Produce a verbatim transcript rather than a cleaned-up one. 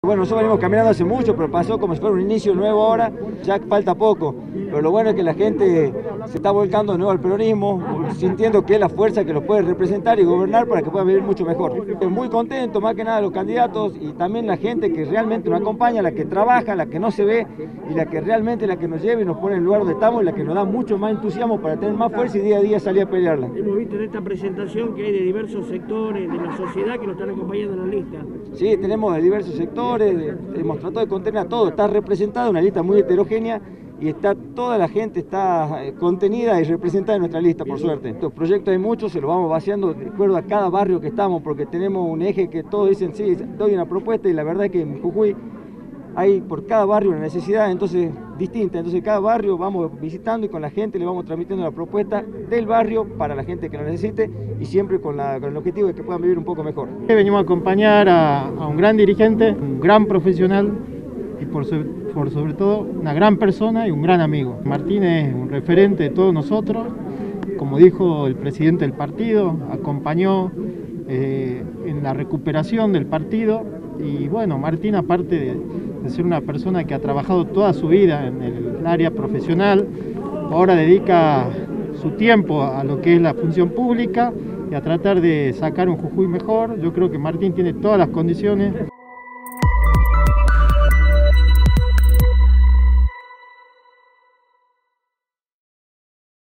Bueno, nosotros venimos caminando hace mucho, pero pasó como si fuera un inicio nuevo ahora, ya falta poco. Pero lo bueno es que la gente se está volcando de nuevo al peronismo, sintiendo que es la fuerza que los puede representar y gobernar para que puedan vivir mucho mejor. Muy contento, más que nada los candidatos y también la gente que realmente nos acompaña, la que trabaja, la que no se ve y la que realmente la que nos lleva y nos pone en el lugar donde estamos y la que nos da mucho más entusiasmo para tener más fuerza y día a día salir a pelearla. Hemos visto en esta presentación que hay de diversos sectores de la sociedad que nos están acompañando en la lista. Sí, tenemos de diversos sectores, de, hemos tratado de contener a todo, está representada una lista muy heterogénea y está toda la gente está contenida y representada en nuestra lista, por suerte. Los proyectos hay muchos, se los vamos vaciando de acuerdo a cada barrio que estamos, porque tenemos un eje que todos dicen, sí, doy una propuesta y la verdad es que en Jujuy hay por cada barrio una necesidad entonces distinta, entonces cada barrio vamos visitando y con la gente le vamos transmitiendo la propuesta del barrio para la gente que lo necesite y siempre con, la, con el objetivo de que puedan vivir un poco mejor. Venimos a acompañar a, a un gran dirigente, un gran profesional y por, sobre, por sobre todo una gran persona y un gran amigo. Martín es un referente de todos nosotros, como dijo el presidente del partido, acompañó eh, en la recuperación del partido y bueno, Martín aparte de, de ser una persona que ha trabajado toda su vida en el área profesional, ahora dedica su tiempo a lo que es la función pública y a tratar de sacar un Jujuy mejor. Yo creo que Martín tiene todas las condiciones.